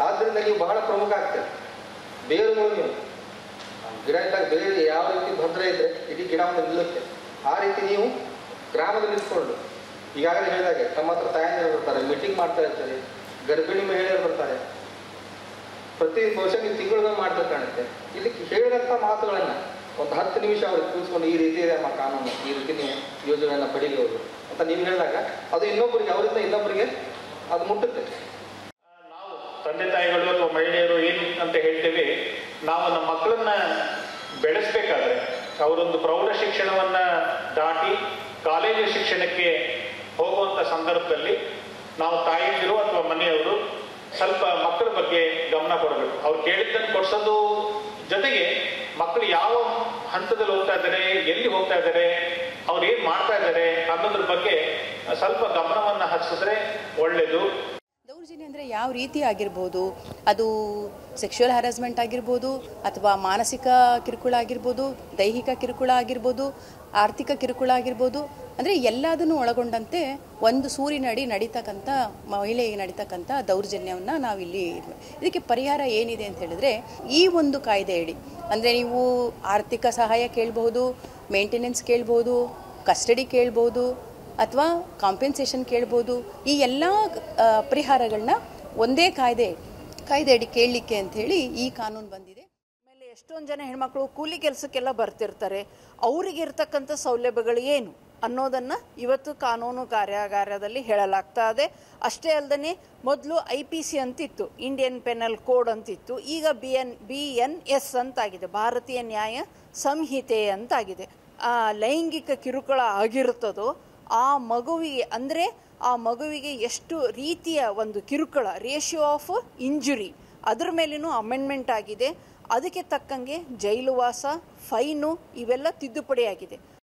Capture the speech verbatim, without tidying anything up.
ಆದ್ದರಿಂದ ನೀವು ಬಹಳ ಪ್ರಮುಖ ಆಗ್ತದೆ. ಬೇರುಗಳು ನೀವು ಗಿಡ ಇದ್ದಾಗ ಬೇರೆ ಯಾವ ರೀತಿ ಭದ್ರ ಇದ್ದರೆ ಇಡೀ ಗಿಡ ಒಂದು ನಿಲ್ಲುತ್ತೆ. ಆ ರೀತಿ ನೀವು ಗ್ರಾಮದಲ್ಲಿ ಇಟ್ಕೊಂಡು ಈಗಾಗಲೇ ಹೇಳಿದಾಗೆ ತಮ್ಮ ಹತ್ರ ತಾಯಂದಿರು ಬರ್ತಾರೆ, ಮೀಟಿಂಗ್ ಮಾಡ್ತಾ ಇರ್ತಾರೆ, ಗರ್ಭಿಣಿ ಮಹಿಳೆಯರು ಬರ್ತಾರೆ. ಪ್ರತಿ ಬಹುಶಃ ನೀವು ತಿಂಗಳು ಮಾಡ್ತಾ ಕಾಣುತ್ತೆ. ಇಲ್ಲಿ ಹೇಳಿದಂಥ ಮಾತುಗಳನ್ನು ಒಂದು ಹತ್ತು ನಿಮಿಷ ಅವ್ರಿಗೆ ಕೂರಿಸ್ಕೊಂಡು ಈ ರೀತಿ ಇದೆ ನಮ್ಮ ಕಾನೂನು, ಈ ರೀತಿ ನೀವು ಯೋಜನೆಯನ್ನು ಪಡೀಬಹುದು ಅಂತ ನೀವು ಹೇಳಿದಾಗ ಅದು ಇನ್ನೊಬ್ಬರಿಗೆ ಅವರಿಂದ ಇನ್ನೊಬ್ಬರಿಗೆ ಅದು ಮುಟ್ಟುತ್ತೆ. ನಾವು ತಂದೆ ತಾಯಿಗಳು ಅಥವಾ ಮಹಿಳೆಯರು ಏನು ಅಂತ ಹೇಳ್ತೇವೆ, ನಾವು ನಮ್ಮ ಮಕ್ಕಳನ್ನ ಬೆಳೆಸಬೇಕಾದ್ರೆ ಅವರೊಂದು ಪ್ರೌಢ ಶಿಕ್ಷಣವನ್ನ ದಾಟಿ ಕಾಲೇಜು ಶಿಕ್ಷಣಕ್ಕೆ ಹೋಗುವಂಥ ಸಂದರ್ಭದಲ್ಲಿ ನಾವು ತಾಯಿಯಂದಿರು ಅಥವಾ ಮನೆಯವರು ಸ್ವಲ್ಪ ಮಕ್ಕಳ ಬಗ್ಗೆ ಗಮನ ಕೊಡಬೇಕು. ಅವ್ರು ಕೇಳಿದ್ದನ್ನು ಕೊಡಿಸೋದು ಜೊತೆಗೆ ಮಕ್ಕಳು ಯಾವ ಹಂತದಲ್ಲಿ ಹೋಗ್ತಾ ಇದ್ದಾರೆ, ಎಲ್ಲಿ ಹೋಗ್ತಾ ಇದ್ದಾರೆ, ಅವ್ರು ಏನು ಮಾಡ್ತಾ ಇದ್ದಾರೆ ಅನ್ನೋದ್ರ ಬಗ್ಗೆ ಸ್ವಲ್ಪ ಗಮನವನ್ನು ಹರಿಸಿದ್ರೆ ಒಳ್ಳೆಯದು. ದೌರ್ಜನ್ಯ ಅಂದರೆ ಯಾವ ರೀತಿ ಆಗಿರ್ಬೋದು, ಅದು ಸೆಕ್ಷುವಲ್ ಹ್ಯಾರಸ್ಮೆಂಟ್ ಆಗಿರ್ಬೋದು ಅಥವಾ ಮಾನಸಿಕ ಕಿರುಕುಳ ಆಗಿರ್ಬೋದು, ದೈಹಿಕ ಕಿರುಕುಳ ಆಗಿರ್ಬೋದು, ಆರ್ಥಿಕ ಕಿರುಕುಳ ಆಗಿರ್ಬೋದು, ಅಂದರೆ ಎಲ್ಲದನ್ನು ಒಳಗೊಂಡಂತೆ ಒಂದು ಸೂರಿನಡಿ ನಡೀತಕ್ಕಂಥ ಮಹಿಳೆಗೆ ನಡೀತಕ್ಕಂಥ ದೌರ್ಜನ್ಯವನ್ನು ನಾವಿಲ್ಲಿ ಇದಕ್ಕೆ ಪರಿಹಾರ ಏನಿದೆ ಅಂತ ಹೇಳಿದ್ರೆ ಈ ಒಂದು ಕಾಯ್ದೆಯಡಿ ಅಂದರೆ ನೀವು ಆರ್ಥಿಕ ಸಹಾಯ ಕೇಳ್ಬೋದು, ಮೇಂಟೆನೆನ್ಸ್ ಕೇಳ್ಬೋದು, ಕಸ್ಟಡಿ ಕೇಳ್ಬೋದು ಅಥವಾ ಕಾಂಪೆನ್ಸೇಷನ್ ಕೇಳ್ಬೋದು. ಈ ಎಲ್ಲ ಪರಿಹಾರಗಳನ್ನ ಒಂದೇ ಕಾಯ್ದೆ ಕಾಯ್ದೆಯಡಿ ಕೇಳಲಿಕ್ಕೆ ಅಂಥೇಳಿ ಈ ಕಾನೂನು ಬಂದಿದೆ. ಆಮೇಲೆ ಎಷ್ಟೊಂದು ಜನ ಹೆಣ್ಮಕ್ಳು ಕೂಲಿ ಕೆಲಸಕ್ಕೆಲ್ಲ ಬರ್ತಿರ್ತಾರೆ, ಅವರಿಗಿರ್ತಕ್ಕಂಥ ಸೌಲಭ್ಯಗಳು ಏನು ಅನ್ನೋದನ್ನು ಇವತ್ತು ಕಾನೂನು ಕಾರ್ಯಾಗಾರದಲ್ಲಿ ಹೇಳಲಾಗ್ತಾ ಇದೆ. ಅಷ್ಟೇ ಅಲ್ಲದೆ ಮೊದಲು ಐ ಪಿ ಸಿ ಅಂತಿತ್ತು, ಇಂಡಿಯನ್ ಪೆನಲ್ ಕೋಡ್ ಅಂತಿತ್ತು, ಈಗ B N B N S ಅಂತಾಗಿದೆ, ಭಾರತೀಯ ನ್ಯಾಯ ಸಂಹಿತೆ ಅಂತಾಗಿದೆ. ಆ ಲೈಂಗಿಕ ಕಿರುಕುಳ ಆಗಿರುತ್ತದೋ ಆ ಮಗುವಿಗೆ ಅಂದರೆ ಆ ಮಗುವಿಗೆ ಎಷ್ಟು ರೀತಿಯ ಒಂದು ಕಿರುಕುಳ, ರೇಷಿಯೋ ಆಫ್ ಇಂಜುರಿ, ಅದ್ರ ಮೇಲೇನೂ ಅಮೆಂಡ್ಮೆಂಟ್ ಆಗಿದೆ. ಅದಕ್ಕೆ ತಕ್ಕಂಗೆ ಜೈಲುವಾಸ, ಫೈನು ಇವೆಲ್ಲ ತಿದ್ದುಪಡಿ ಆಗಿದೆ.